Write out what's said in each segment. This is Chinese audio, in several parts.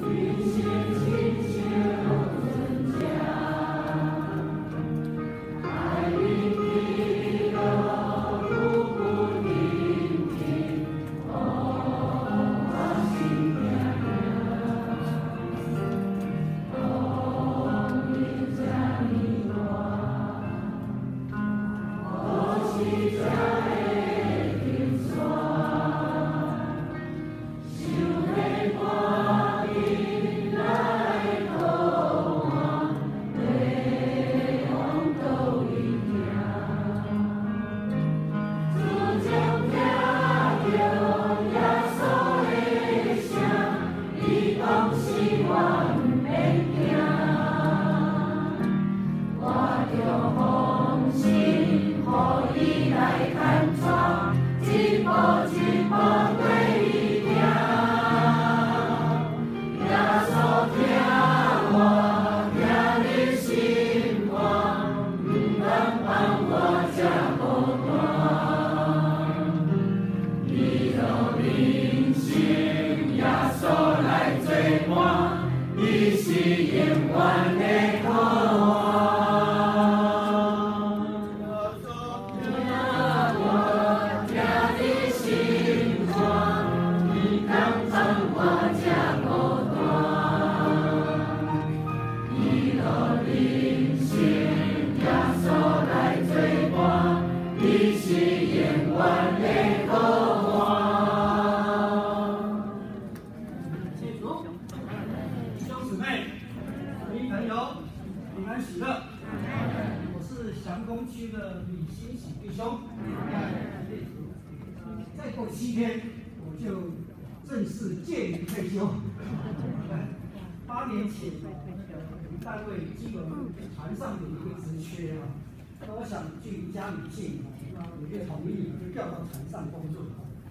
再过7天，我就正式届龄退休。8年前，单位基本船上有一个职缺啊，那我想距离家里近，那我就同意，就调到船上工作。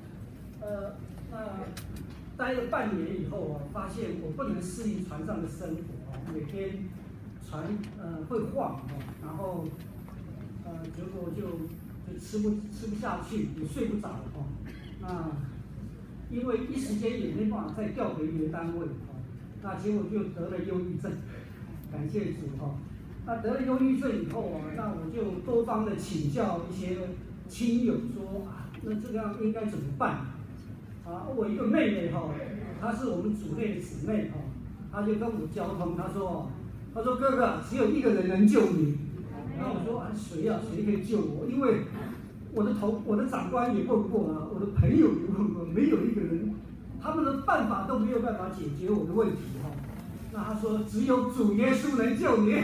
那待了半年以后啊，发现我不能适应船上的生活啊，每天船会晃啊，然后结果就吃不下去，也睡不着哦。那因为一时间也没办法再调回原单位哦，那结果就得了忧郁症。感谢主哦。那得了忧郁症以后啊，那我就多方的请教一些亲友说啊，那这样应该怎么办？啊，我一个妹妹哈，她是我们组内的姊妹哈，她就跟我交通，她说哥哥，只有一个人能救你。那我说啊，谁啊？谁可以救我？因为我的长官也问过了，我的朋友也问过，没有一个人，他们的办法都没有办法解决我的问题哈。那他说，只有主耶稣能救你。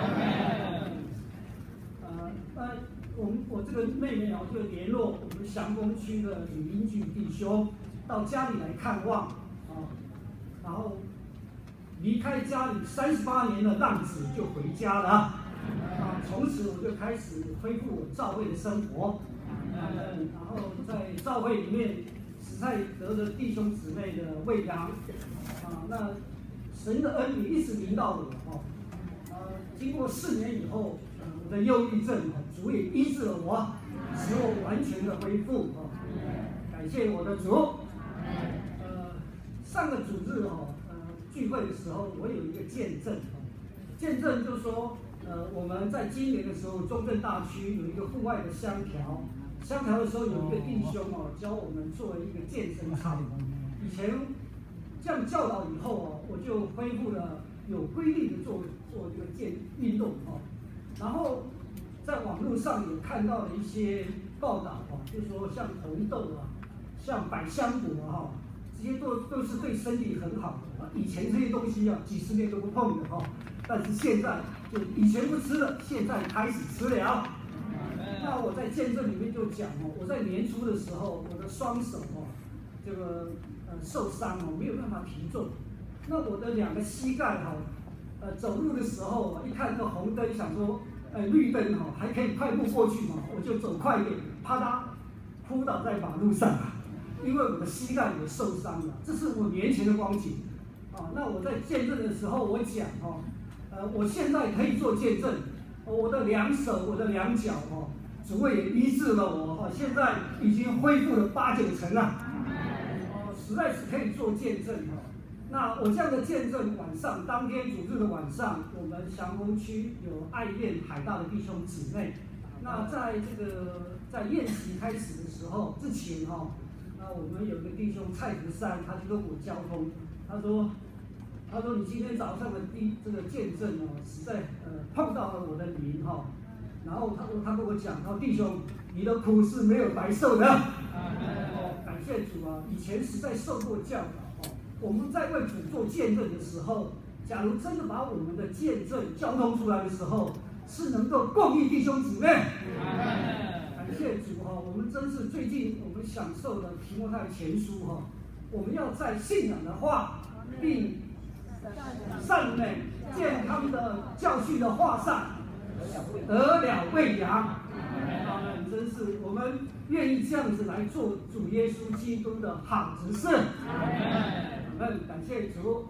我这个妹妹啊，就联络我们祥丰区的李英俊弟兄到家里来看望啊，然后离开家里38年的浪子就回家了啊。从此我就开始恢复我教会的生活，然后在教会里面实在得了弟兄姊妹的喂养，那神的恩典一直临到我哦，经过4年以后，我的忧郁症主也医治了我，使我完全的恢复哦，感谢我的主。上个主日聚会的时候，我有一个见证见证就是说。我们在今年的时候，中正大区有一个户外的香条的时候，有一个弟兄教我们做一个健身操。以前这样教导以后我就恢复了有规律的做这个运动然后在网络上也看到了一些报道就是说像红豆像百香果这些都是对身体很好的。以前这些东西几10年都不碰的但是现在就以前不吃了，现在开始吃了。那我在见证里面就讲我在年初的时候，我的双手这个受伤没有办法提重。那我的2个膝盖走路的时候一看这红灯，想说绿灯还可以快步过去我就走快一点，啪嗒扑倒在马路上因为我的膝盖也受伤了。这是5年前的光景那我在见证的时候，我讲我现在可以做见证，我的2手、我的2脚主也医治了我现在已经恢复了8、9成了实在是可以做见证那我这样的见证，晚上当天主日的晚上，我们祥丰区有爱恋海大的弟兄姊妹。那在宴席开始的时候之前那我们有个弟兄蔡福山，他就跟我交通，他说你今天早上的这个见证实在碰到了我的灵然后他跟我讲，他说弟兄，你的苦是没有白受的。感谢主啊！以前实在受过教导我们在为主做见证的时候，假如真的把我们的见证交通出来的时候，是能够供应弟兄姊妹。感谢主我们真是最近我们享受的提摩太前书我们要在信仰的话，并善美健康的教训的话上得了喂养。真是我们愿意这样子来做主耶稣基督的好执事。感谢主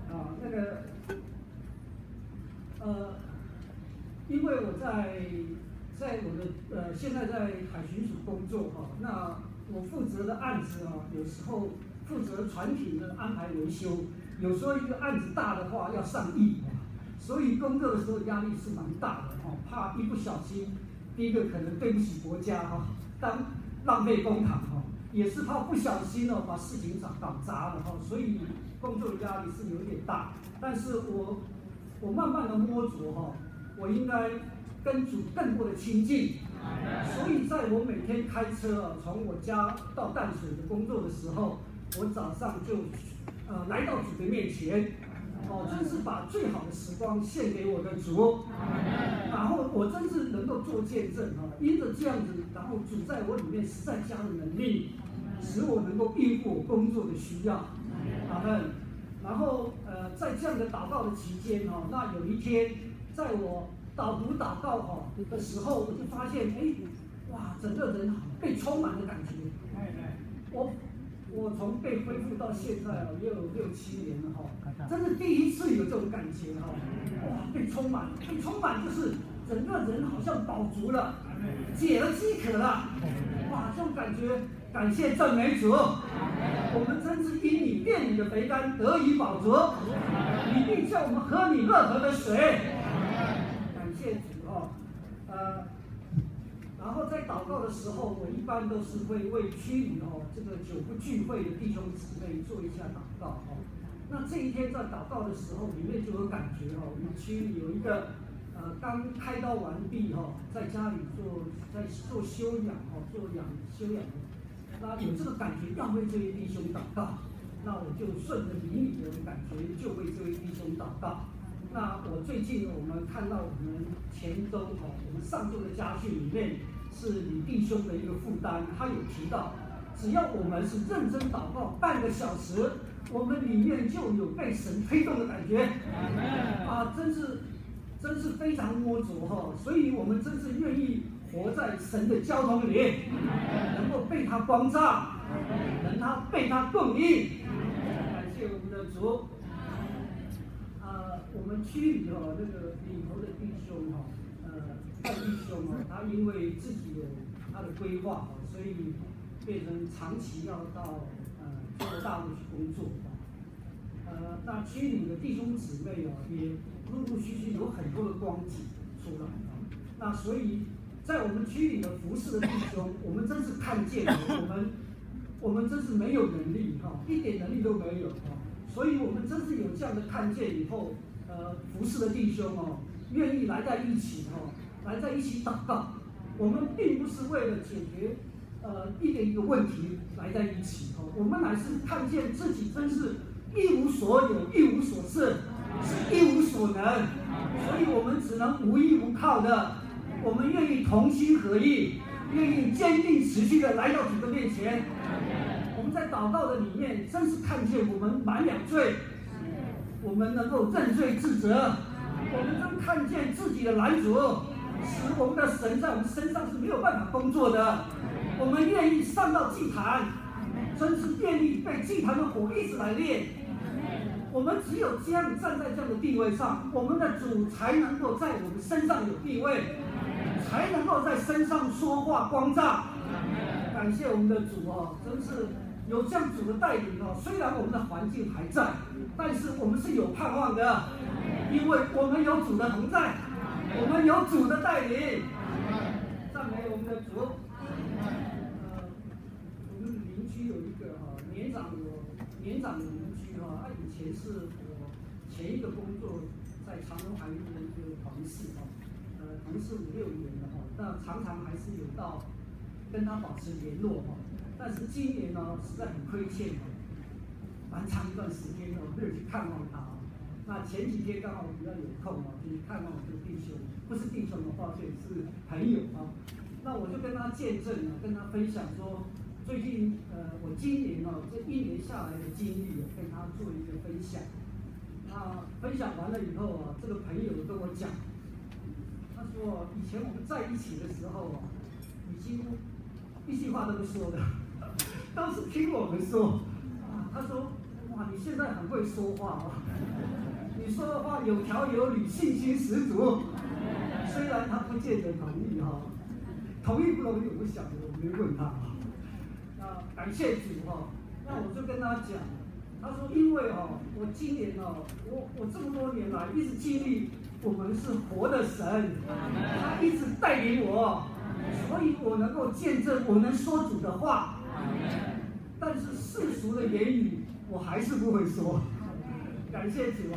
因为我在我的现在在海巡署工作那我负责的案子有时候负责船艇的安排维修，有时候一个案子大的话要上亿所以工作的时候压力是蛮大的怕一不小心，第一个可能对不起国家当浪费公帑也是怕不小心把事情搞砸了所以工作的压力是有点大。但是我慢慢的摸着我应该跟主更多的亲近，所以在我每天开车从我家到淡水的工作的时候，我早上就来到主的面前真是把最好的时光献给我的主，然后我真是能够做见证因着这样子，然后主在我里面实在加了能力，使我能够应付我工作的需要。阿们。然后在这样的祷告的期间那有一天在我祷告的时候，我就发现哇，整个人被充满的感觉。我从被恢复到现在也有6、7年了真是第一次有这种感觉哇，被充满就是整个人好像饱足了，解了饥渴了，哇，这种感觉，感谢赞美主。我们真是因你殿里的肥甘得以饱足，你必叫我们喝你乐河的水。感谢主然后在祷告的时候，我一般都是会为区里这个久不聚会的弟兄姊妹做一下祷告那这一天在祷告的时候，里面就有感觉我们区里有一个刚开刀完毕在家里在做休养休养那有这个感觉要为这位弟兄祷告，那我就顺着灵里的感觉就为这位弟兄祷告。那我最近我们看到我们前周我们上周的家训里面是李弟兄的一个负担，他有提到，只要我们是认真祷告半个小时，我们里面就有被神推动的感觉。真是非常摸着所以我们真是愿意活在神的交通里，能够被他光照，被他供应。感谢我们的主。我们区里那个里头的弟兄范弟兄他因为自己有他的规划所以变成长期要到中国大陆去工作那区里的弟兄姊妹也陆陆续续有很多的光景出来那所以在我们区里的服侍的弟兄，我们真是看见了我们真是没有能力一点能力都没有所以我们真是有这样的看见以后服侍的弟兄愿意来在一起祷告。我们并不是为了解决一个问题来在一起我们乃是看见自己真是一无所有，一无所事，是一无所能，所以我们只能无依无靠的。我们愿意同心合意，愿意坚定持续的来到主的面前。我们在祷告的里面，真是看见我们满了罪。我们能够认罪自责，我们真看见自己的拦阻，使我们的神在我们身上是没有办法工作的。我们愿意上到祭坛，真是愿意被祭坛的火一直来炼。我们只有这样站在这样的地位上，我们的主才能够在我们身上有地位，才能够在身上说话光照。感谢我们的主真是有这样主的带领哦，虽然我们的环境还在，但是我们是有盼望的，因为我们有主的同在，我们有主的带领。赞美我们的主。我们邻居有一个年长的邻居他以前是我前一个工作在长荣海运的一个同事同事5、6年了那常常还是有到跟他保持联络但是今年实在很亏欠蛮长一段时间没有去看望他那前几天刚好比较有空就去看望我这个弟兄，不是弟兄抱歉是朋友那我就跟他见证跟他分享说，最近我今年这1年下来的经历跟他做一个分享。那分享完了以后这个朋友跟我讲，他说以前我们在一起的时候你几乎一句话都不说的，都是听我们说他说哇，你现在很会说话你说的话有条有理，信心十足。虽然他不见得同意同意不同意我不晓得，我没问他那感谢主那我就跟他讲，他说因为我今年我这么多年来一直经历我们是活的神，他一直带领我，所以我能够见证，我能说主的话，但是世俗的言语我还是不会说。感谢主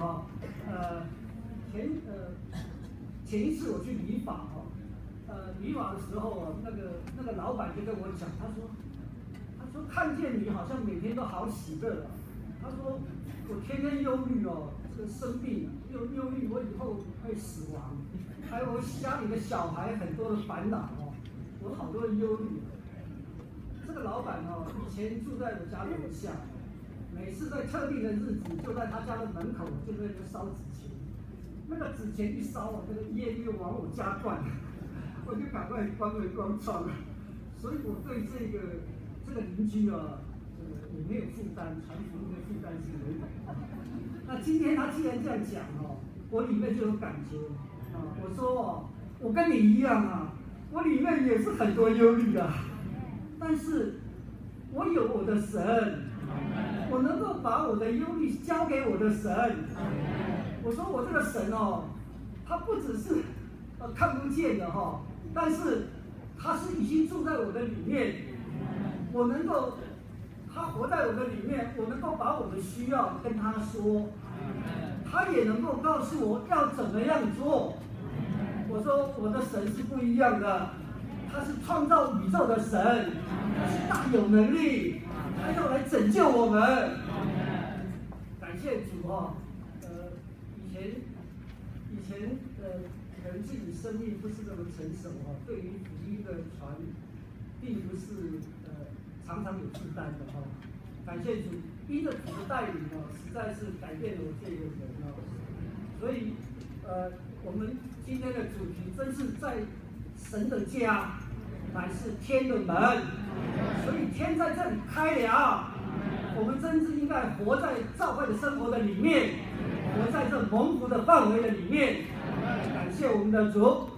前一次我去理发理发的时候那个老板就跟我讲，他说看见你好像每天都好喜乐他说我天天忧虑这个生病忧虑我以后会死亡，还有我家里的小孩很多的烦恼我好多的忧虑。这个老板以前住在我家楼下，每次在特定的日子就在他家的门口就在那烧纸钱，那个纸钱一烧这个烟又往我家灌，我就赶快关门关窗所以我对这个邻居我没有负担，传福音的负担是没有那今天他既然这样讲我里面就有感觉我说我跟你一样我里面也是很多忧虑的，但是我有我的神，我能够把我的忧虑交给我的神。我说我这个神他不只是看不见的但是他是已经住在我的里面，我能够他活在我的里面，我能够把我的需要跟他说，他也能够告诉我要怎么样做。我说我的神是不一样的，他是创造宇宙的神，他是大有能力，他要来拯救我们。感谢主以前可能自己生命不是那么成熟对于福音的传并不是常常有负担的感谢主，因着主的带领实在是改变了我这个人所以我们今天的主题真是在神的家，乃是天的门，所以天在这里开了，我们真是应该活在教会的生活的里面，活在这蒙福的范围的里面。感谢我们的主。